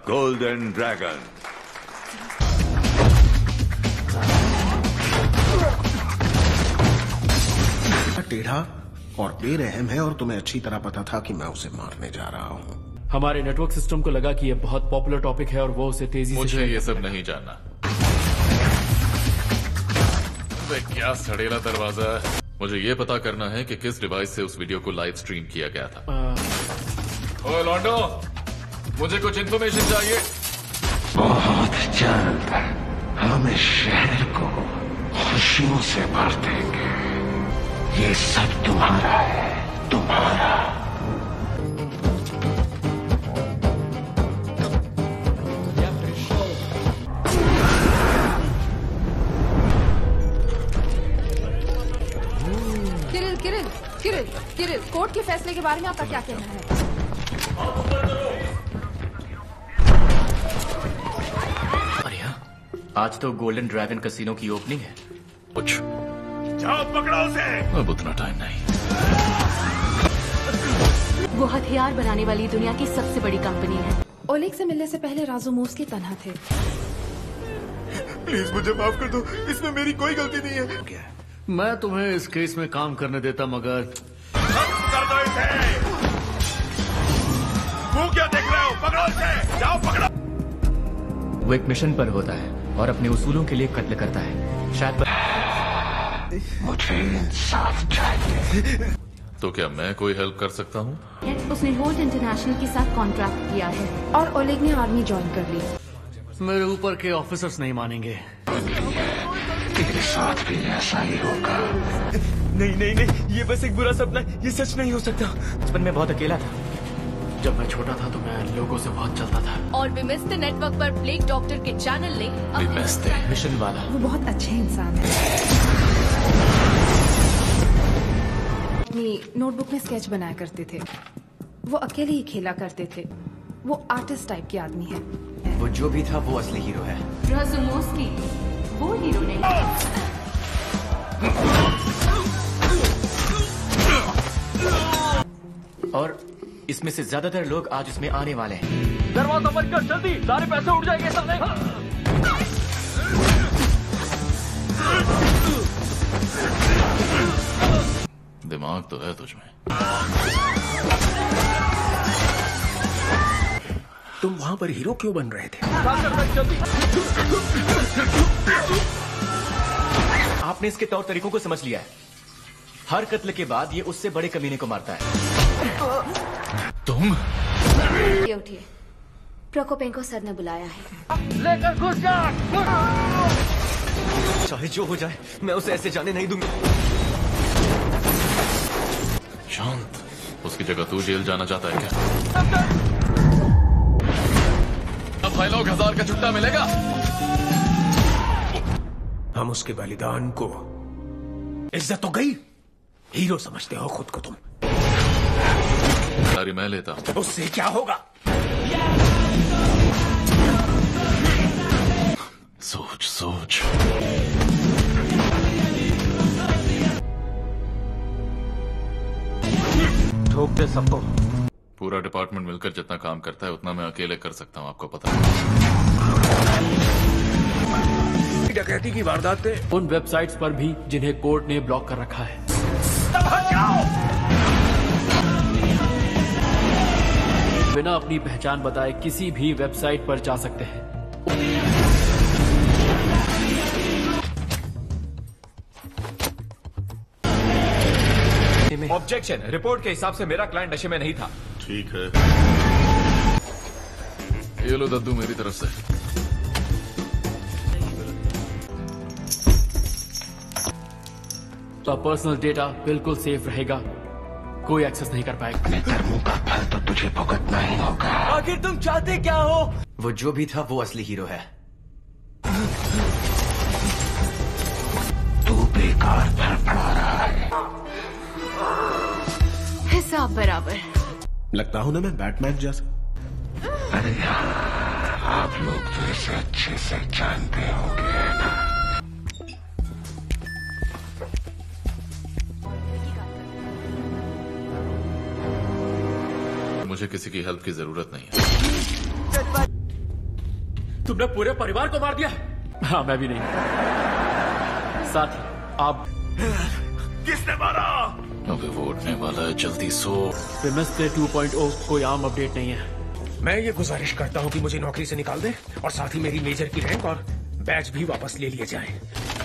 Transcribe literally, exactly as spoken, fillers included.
Golden dragon. टेढ़ा और बेरहम है और तुम्हें अच्छी तरह पता था कि मैं उसे मारने जा रहा हूँ। हमारे नेटवर्क सिस्टम को लगा कि यह बहुत पॉपुलर टॉपिक है और वो उसे तेजी मुझे से मुझे ये सब नहीं जानना। वे क्या सड़ेला दरवाजा है। मुझे ये पता करना है कि किस डिवाइस से उस वीडियो को लाइव स्ट्रीम किया गया था। आ... ओए लॉन्डो, मुझे कुछ इन्फॉर्मेशन चाहिए। बहुत जल्द हम इस शहर को खुशियों से भर देंगे। ये सब तुम्हारा है, तुम्हारा। Kirill Kirill Kirill Kirill court के फैसले के बारे में आपका क्या कहना है? अरे हाँ, आज तो गोल्डन ड्रैगन कैसीनो की ओपनिंग है। कुछ जाओ पकड़ो उसे। अब उतना टाइम नहीं। वो हथियार बनाने वाली दुनिया की सबसे बड़ी कंपनी है। ओलेग से मिलने से पहले राजुमोस की तनहा थे। प्लीज मुझे माफ कर दो, इसमें मेरी कोई गलती नहीं है। क्या मैं तुम्हें इस केस में काम करने देता, मगर कर दो इसे। वो क्या देख रहे हो? पकड़ो इसे, जाओ पकड़ो। वो एक मिशन पर होता है और अपने उसूलों के लिए कत्ल करता है। शायद मुझे इंसाफ चाहिए। तो क्या मैं कोई हेल्प कर सकता हूँ? उसने होल्ट इंटरनेशनल के साथ कॉन्ट्रैक्ट किया है और ओलेग ने आर्मी ज्वाइन कर ली। मेरे ऊपर के ऑफिसर्स नहीं मानेंगे। तेरे साथ भी ऐसा ही होगा। नहीं नहीं नहीं, ये बस एक बुरा सपना है, ये सच नहीं हो सकता। बचपन में बहुत अकेला था। जब मैं छोटा था तो मैं लोगों से बहुत चलता था। और विमिस्ते नेटवर्क पर प्लेग डॉक्टर के चैनल ने विमिस्ते मिशन वाला। वो बहुत अच्छे इंसान है। अपनी नोटबुक में स्केच बनाया करते थे। वो अकेले ही खेला करते थे। वो आर्टिस्ट टाइप के आदमी है। वो जो भी था वो असली हीरो है। राजुमोस की वो हीरो नहीं। और इसमें से ज्यादातर लोग आज इसमें आने वाले हैं। दरवाजा बंद कर जल्दी, सारे पैसे उड़ जाएंगे साले। दिमाग तो है तुझमें। तुम वहाँ पर हीरो क्यों बन रहे थे? आपने इसके तौर तरीकों को समझ लिया है। हर कत्ल के बाद ये उससे बड़े कमीने को मारता है। तुम ये उठिए, प्रोकोपेंको सर ने बुलाया है। लेकर घुस जा। चाहे जो हो जाए मैं उसे ऐसे जाने नहीं दूंगा। शांत, उसकी जगह तू जेल जाना चाहता है क्या? अब भाई लोग हजार का छुट्टा मिलेगा। हम उसके बलिदान को इज्जत तो गई। हीरो समझते हो खुद को तुम। सारी मैं लेता हूँ। उससे क्या होगा? सोच सोच। ठोक दे सबको। पूरा डिपार्टमेंट मिलकर जितना काम करता है उतना मैं अकेले कर सकता हूँ, आपको पता है। डकैती की वारदातें उन वेबसाइट्स पर भी जिन्हें कोर्ट ने ब्लॉक कर रखा है। बिना अपनी पहचान बताए किसी भी वेबसाइट पर जा सकते हैं। ऑब्जेक्शन, रिपोर्ट के हिसाब से मेरा क्लाइंट नशे में नहीं था। ठीक है, ये लो दद्दू मेरी तरफ से। तो पर्सनल डेटा बिल्कुल सेफ रहेगा, कोई एक्सेस नहीं कर पाएगा। अपने कर्मों का फल तो तुझे भुगतना ही होगा। आखिर तुम चाहते क्या हो? वो जो भी था वो असली हीरो है। तू बेकार फड़फड़ा रहा है। हिसाब बराबर। लगता हूं ना मैं बैटमैन जैसा। अरे हाँ, आप लोग तो इसे अच्छे से जानते होंगे ना। मुझे किसी की हेल्प की जरूरत नहीं है। तुमने पूरे परिवार को मार दिया? हाँ, मैं भी नहीं। साथ ही आप किसने मारा? अभी वो उठने वाला है, जल्दी सो। फेमस टू पॉइंट ओ कोई आम अपडेट नहीं है। मैं ये गुजारिश करता हूँ कि मुझे नौकरी से निकाल दे और साथ ही मेरी मेजर की रैंक और बैच भी वापस ले लिए जाए।